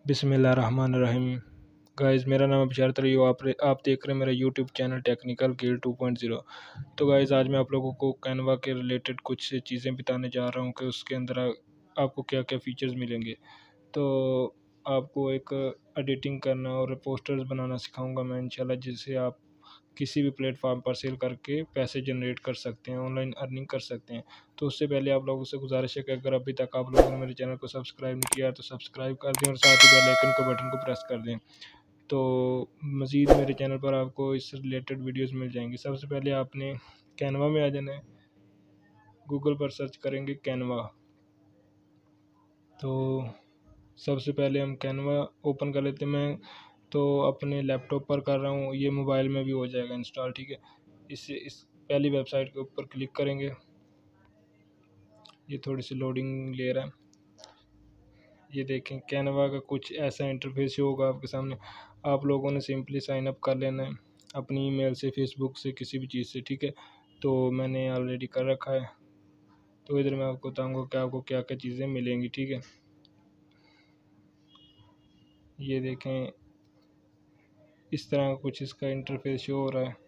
बिस्मिल्लाहिर्रहमानिर्रहीम। गाइस, मेरा नाम अबशार तरीयो। आप देख रहे हैं मेरा यूट्यूब चैनल टेक्निकल गिल 2.0। तो गाइस, आज मैं आप लोगों को कैनवा के रिलेटेड कुछ चीज़ें बताने जा रहा हूँ कि उसके अंदर आपको क्या क्या फ़ीचर्स मिलेंगे। तो आपको एक एडिटिंग करना और पोस्टर्स बनाना सिखाऊंगा मैं इंशाल्लाह, जिससे आप किसी भी प्लेटफॉर्म पर सेल करके पैसे जनरेट कर सकते हैं, ऑनलाइन अर्निंग कर सकते हैं। तो उससे पहले आप लोगों से गुजारिश है कि अगर अभी तक आप लोगों ने मेरे चैनल को सब्सक्राइब नहीं किया तो सब्सक्राइब कर दें और साथ ही बेल आइकन के बटन को प्रेस कर दें। तो मज़ीद मेरे चैनल पर आपको इस रिलेटेड वीडियोस मिल जाएंगी। सबसे पहले आपने कैनवा में आ जाना है, गूगल पर सर्च करेंगे कैनवा। तो सबसे पहले हम कैनवा ओपन कर लेते हैं। मैं तो अपने लैपटॉप पर कर रहा हूँ, ये मोबाइल में भी हो जाएगा इंस्टॉल, ठीक है। इस पहली वेबसाइट के ऊपर क्लिक करेंगे। ये थोड़ी सी लोडिंग ले रहा है। ये देखें, कैनवा का कुछ ऐसा इंटरफेस होगा आपके सामने। आप लोगों ने सिंपली साइन अप कर लेना है अपनी ईमेल से, फेसबुक से, किसी भी चीज़ से, ठीक है। तो मैंने ऑलरेडी कर रखा है। तो इधर मैं आपको बताऊँगा कि आपको क्या क्या चीज़ें मिलेंगी, ठीक है। ये देखें, इस तरह का कुछ इसका इंटरफेस शो हो रहा है।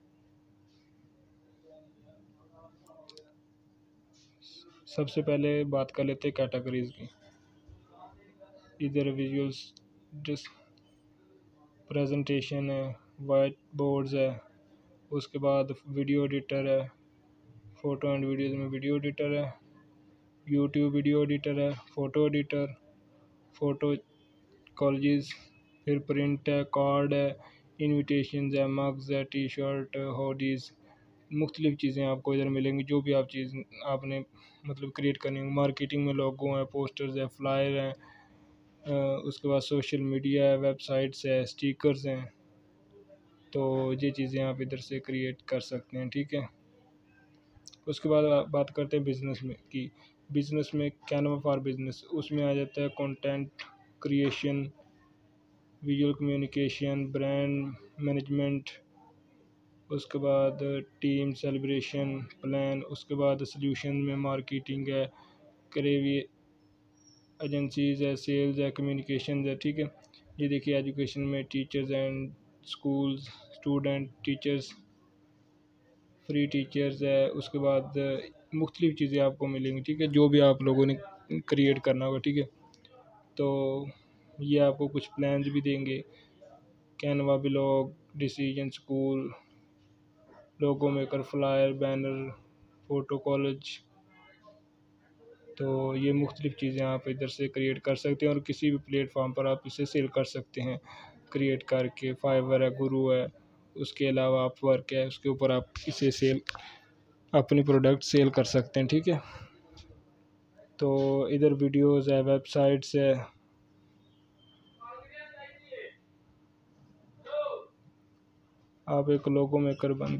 सबसे पहले बात कर लेते हैं कैटेगरीज की। इधर विजुअल्स, जिस प्रेजेंटेशन है, वाइट बोर्ड्स है, उसके बाद वीडियो एडिटर है, फ़ोटो एंड वीडियोज़ में वीडियो एडिटर है, यूट्यूब वीडियो एडिटर है, फ़ोटो एडिटर, फ़ोटो कॉलेजेस, फिर प्रिंट है, कार्ड है, इन्विटेशंस है, मग्स है, टी शर्ट, होडीज़, मुख्तलिफ़ चीज़ें आपको इधर मिलेंगी। जो भी आप चीज़ आपने मतलब क्रिएट करनी है। मार्केटिंग में लोगो हैं, पोस्टर्स है, फ्लायर हैं, उसके बाद सोशल मीडिया है, वेबसाइट्स है, स्टिकर्स हैं। तो ये चीज़ें आप इधर से क्रिएट कर सकते हैं, ठीक है। उसके बाद बात करते हैं बिज़नेस में की। बिज़नेस में कैनवा फॉर बिज़नेस, उसमें आ जाता है content creation, visual communication, brand management, उसके बाद टीम सेलिब्रेशन प्लान, उसके बाद सॉल्यूशन में मार्केटिंग है, क्रेवी एजेंसीज़ है, सेल्स है, कम्युनिकेशन है, ठीक है। ये देखिए, एजुकेशन में teachers and schools, student, teachers, free teachers है। उसके बाद मुख्तलिफ़ चीज़ें आपको मिलेंगी, ठीक है, जो भी आप लोगों ने क्रिएट करना होगा, ठीक है। तो ये आपको कुछ प्लान्स भी देंगे। Canva blog, design school, logo maker, flyer, banner, photo collage. तो ये मुख्तलिफ़ चीज़ें आप इधर से क्रिएट कर सकते हैं और किसी भी प्लेटफॉर्म पर आप इसे सेल कर सकते हैं क्रिएट करके। फाइवर है, गुरु है, उसके अलावा अपवर्क है, उसके ऊपर आप इसे सेल अपनी प्रोडक्ट सेल कर सकते हैं, ठीक है। तो इधर वीडियोज़ है, वेबसाइट्स है, आप एक लोगो मेकर बन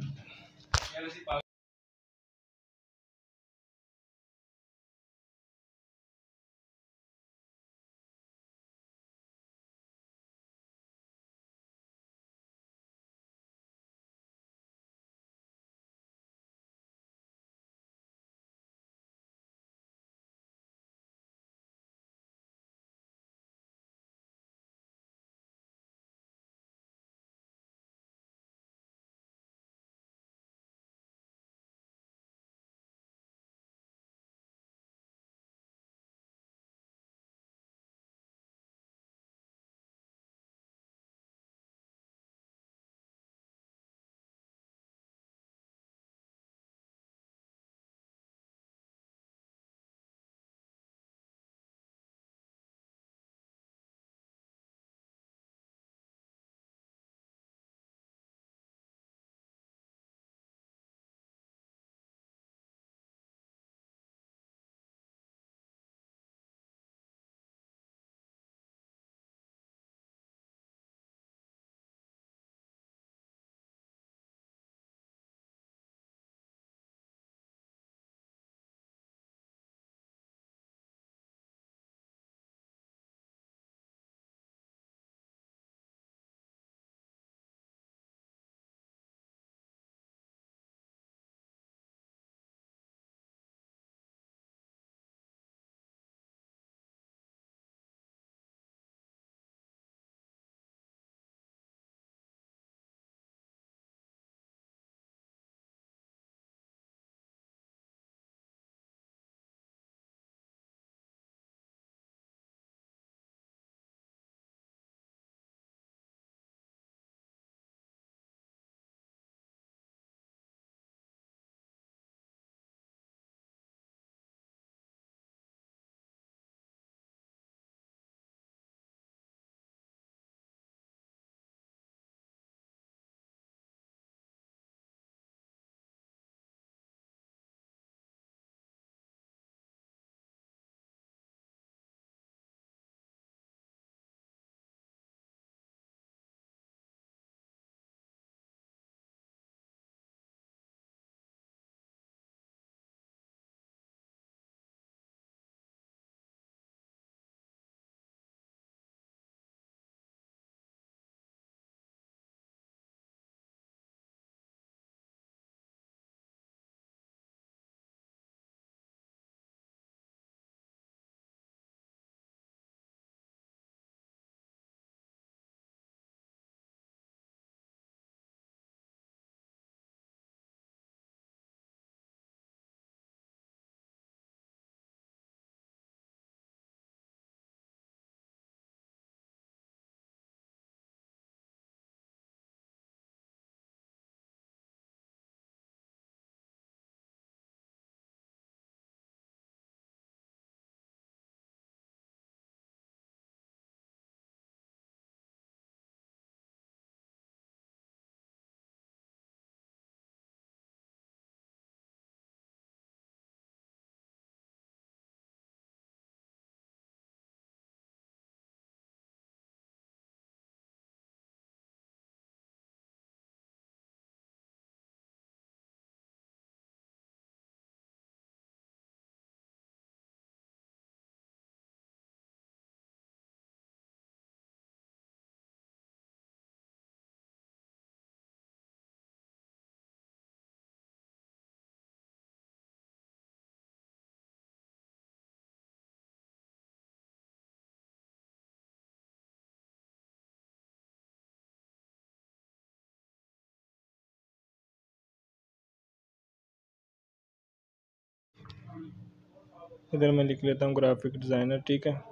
इधर मैं लिख लेता हूँ ग्राफिक डिज़ाइनर, ठीक है,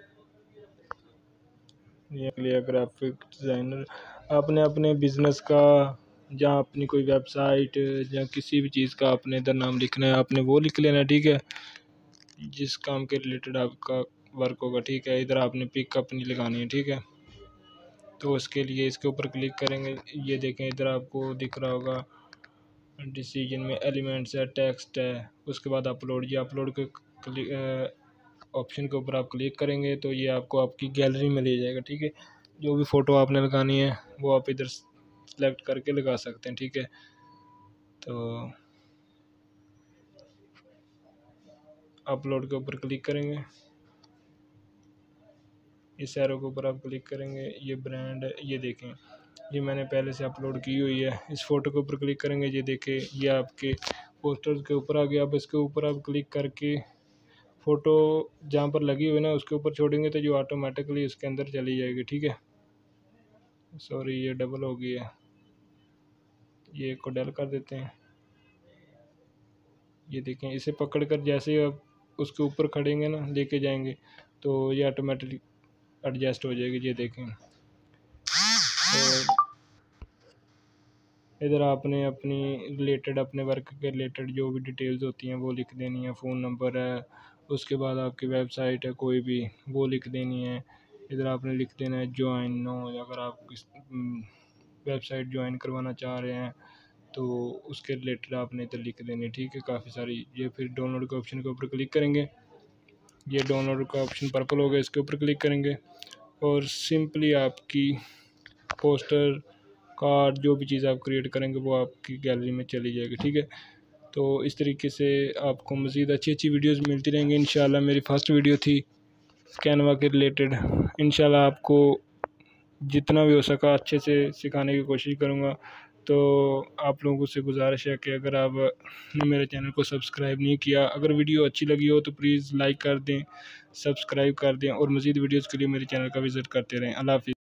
ये लिया ग्राफिक डिज़ाइनर। आपने अपने बिज़नेस का या अपनी कोई वेबसाइट या किसी भी चीज़ का आपने इधर नाम लिखना है, आपने वो लिख लेना, ठीक है, जिस काम के रिलेटेड आपका वर्क होगा, ठीक है। इधर आपने पिक अपनी लगानी है, ठीक है। तो उसके लिए इसके ऊपर क्लिक करेंगे, ये देखें इधर आपको दिख रहा होगा डिसीजन में एलिमेंट्स है, टेक्स्ट है, उसके बाद अपलोड, ये अपलोड के ऑप्शन के ऊपर आप क्लिक करेंगे तो ये आपको आपकी गैलरी में ले जाएगा, ठीक है। जो भी फ़ोटो आपने लगानी है वो आप इधर सेलेक्ट करके लगा सकते हैं, ठीक है। तो अपलोड के ऊपर क्लिक करेंगे, इस एरो के ऊपर आप क्लिक करेंगे, ये ब्रांड है, ये देखें ये मैंने पहले से अपलोड की हुई है। इस फ़ोटो के ऊपर क्लिक करेंगे, ये देखें ये आपके पोस्टर्स के ऊपर आ गया। अब इसके ऊपर आप क्लिक करके फ़ोटो जहाँ पर लगी हुई है ना उसके ऊपर छोड़ेंगे तो जो ऑटोमेटिकली उसके अंदर चली जाएगी, ठीक है। सॉरी ये डबल हो गई है, ये को डल कर देते हैं। ये देखें इसे पकड़ कर जैसे ही आप उसके ऊपर खड़ेंगे ना लेके जाएंगे तो ये ऑटोमेटिकली एडजस्ट हो जाएगी, ये देखें। और इधर आपने अपनी रिलेटेड अपने वर्क के रिलेटेड जो भी डिटेल्स होती हैं वो लिख देनी है, फ़ोन नंबर है, उसके बाद आपकी वेबसाइट है कोई भी वो लिख देनी है। इधर आपने लिख देना है ज्वाइन नो, अगर आप किस वेबसाइट ज्वाइन करवाना चाह रहे हैं तो उसके रिलेटेड आपने इधर लिख देनी है, ठीक है। काफ़ी सारी ये फिर डाउनलोड के ऑप्शन के ऊपर क्लिक करेंगे, ये डाउनलोड का ऑप्शन पर्पल हो गया, इसके ऊपर क्लिक करेंगे और सिंपली आपकी पोस्टर कार्ड जो भी चीज़ आप क्रिएट करेंगे वो आपकी गैलरी में चली जाएगी, ठीक है। तो इस तरीके से आपको मज़ीद अच्छी अच्छी वीडियोस मिलती रहेंगी इंशाल्लाह। मेरी फ़र्स्ट वीडियो थी कैनवा के रिलेटेड, इंशाल्लाह आपको जितना भी हो सका अच्छे से सिखाने की कोशिश करूँगा। तो आप लोगों से गुजारिश है कि अगर आपने मेरे चैनल को सब्सक्राइब नहीं किया, अगर वीडियो अच्छी लगी हो तो प्लीज़ लाइक कर दें, सब्सक्राइब कर दें और मज़ीद वीडियोज़ के लिए मेरे चैनल का विज़िट करते रहें। अल्लाह हाफ़िज़।